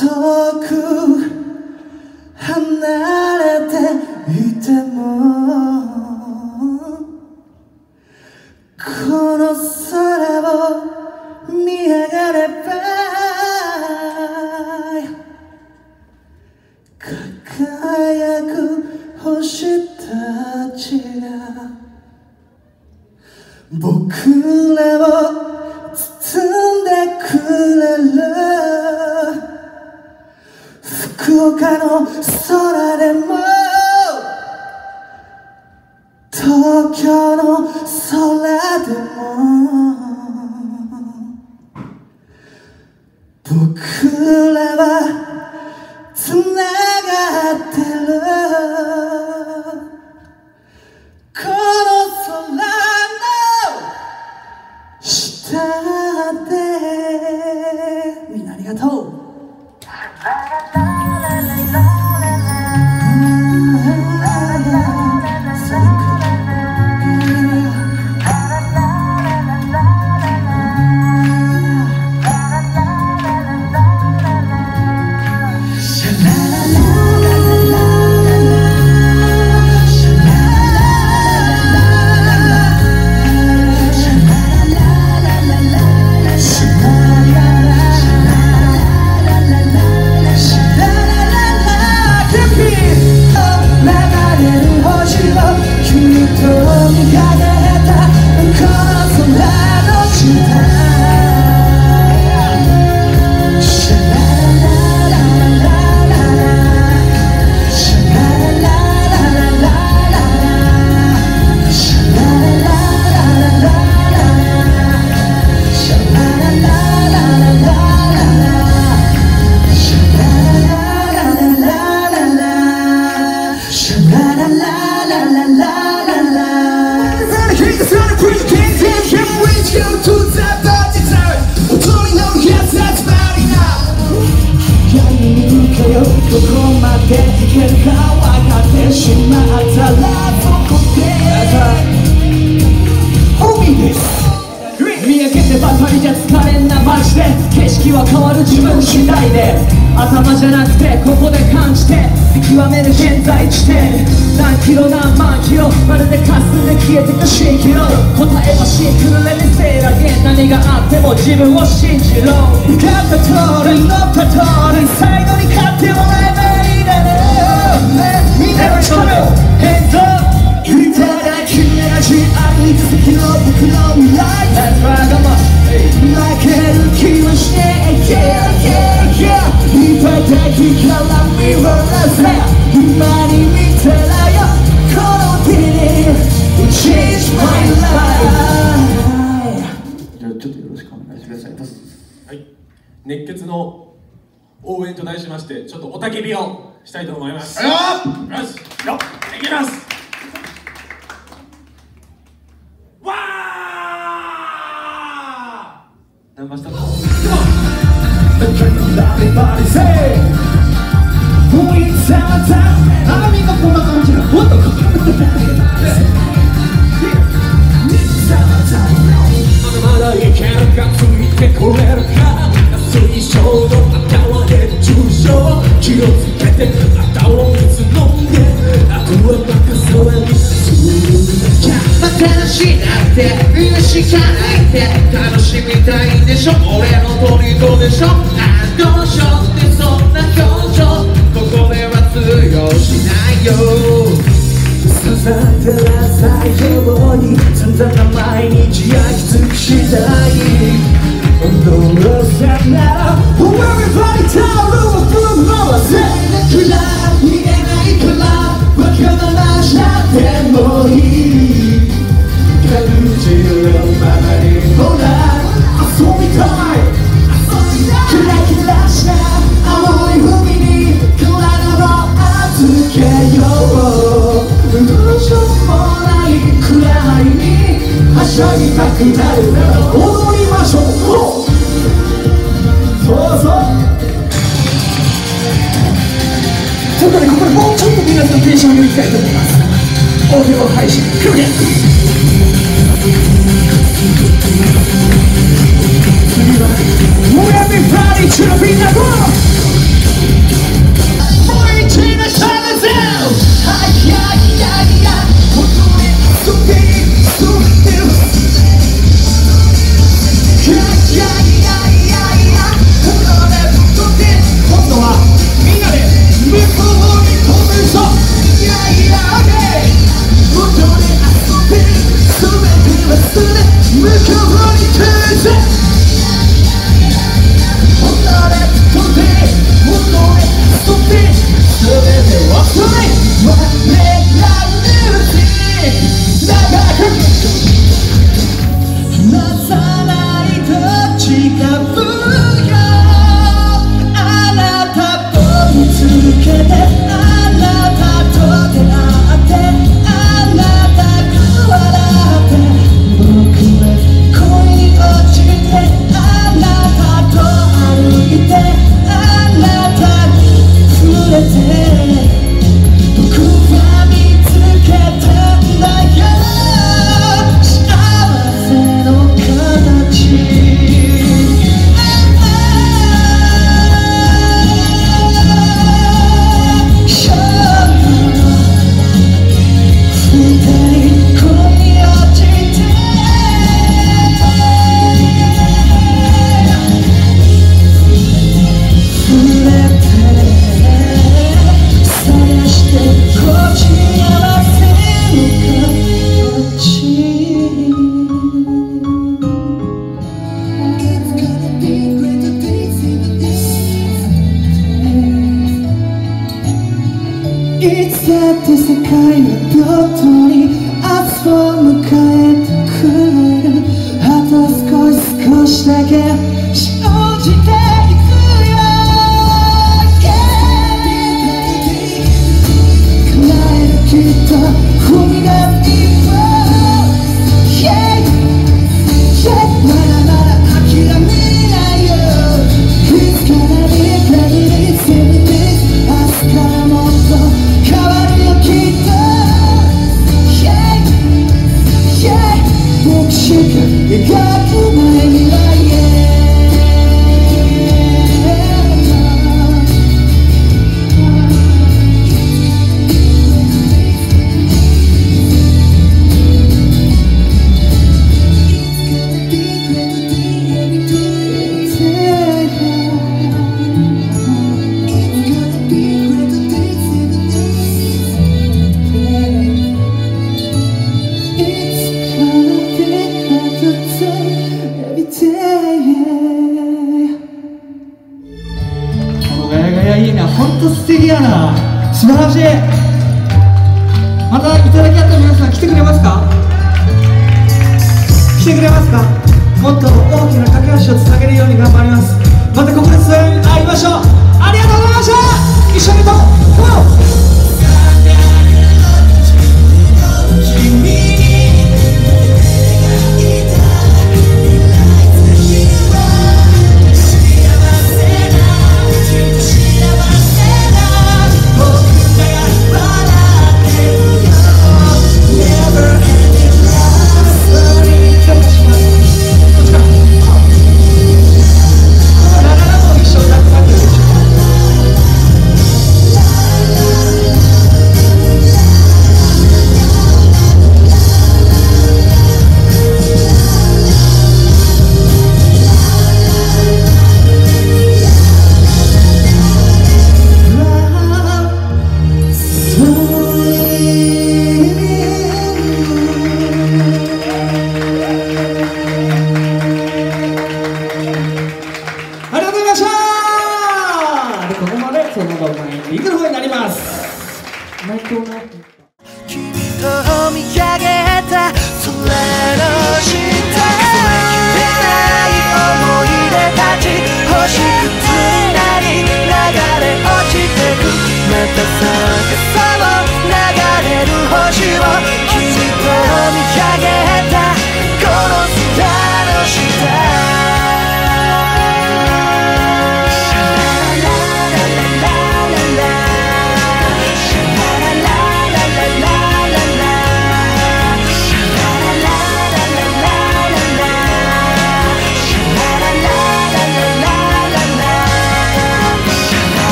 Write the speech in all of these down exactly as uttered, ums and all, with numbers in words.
遠く離れていてもこの空を見上がれば輝く星たちが僕らを包んでくれる福岡の空でも東京の空でも僕らはつながってるこの空の下でみんなありがとうどこまでいけるか分かってしまったらそこで海です見上げてばかりじゃ疲れんなマジで景色は変わる自分次第で頭じゃなくてここで感じて見極める現在地点何キロ何万キロまるで霞んで消えてくシンキロ答えはシンプルで見せらげ何があっても自分を信じろ勝った通り乗った通り最後に勝ってもらえばいいだろうみんなの力をヘッドいただきなしあり続きの僕の未来負ける気はしねえ Yeah yeah yeah いただきから見下ろせ今に見てらよこの手に Change my life じゃあちょっとよろしくお願いします。 はい、熱血の応援と題しましてちょっとおたけびをしたいと思います。よし、よいきます。わーナンバースタート。 Everybody say We tell time あみんなこんな感じだもっとこんな感じだまだまだいけるかついてこれるか水晶の頭で重症気をつけて頭を水飲んであとはバカ騒ぎするまたしなってみんなしかないって楽しみたいんでしょ俺の虜でしょあのショーってそんな表情ここでは通用しないよ刺さってら最上に散々な毎日焼き尽くしたいどうせなら Everybody tell me from mama say くら逃げないからわがままじゃってもいい感じるままにほら遊びたいキラキラした青い海に体を預けようどうしようもないくらいにはしゃぎたくなるなら踊りましょうそうそうということでここでもうちょっと皆さんテンションを上げていきたいと思いますオーディオ配信クリア次は Everybody to the beat now いつだって世界はどっとに明日を迎えてくれる。あと少し少しだけ信じていくよ。叶えるきっと踏み出す一歩。まだまだ諦めないよ。いつからに限りせめて明日からもっと変わるよきっと。僕しか描くない未来へ。 いいな、ほんと素敵やな、素晴らしい。またいただきあった皆さん来てくれますか？来てくれますか？もっと大きな架け橋をつなげるように頑張ります。またここで会いましょう。ありがとうございました。一緒にとゴー。 君と見上げた空の下、忘れきれない思い出たち星屑になり流れ落ちてく。また探そう流れる星を、君と見上げたこの空の下。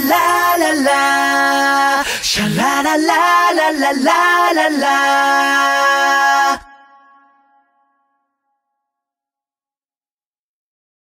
シャララララララララ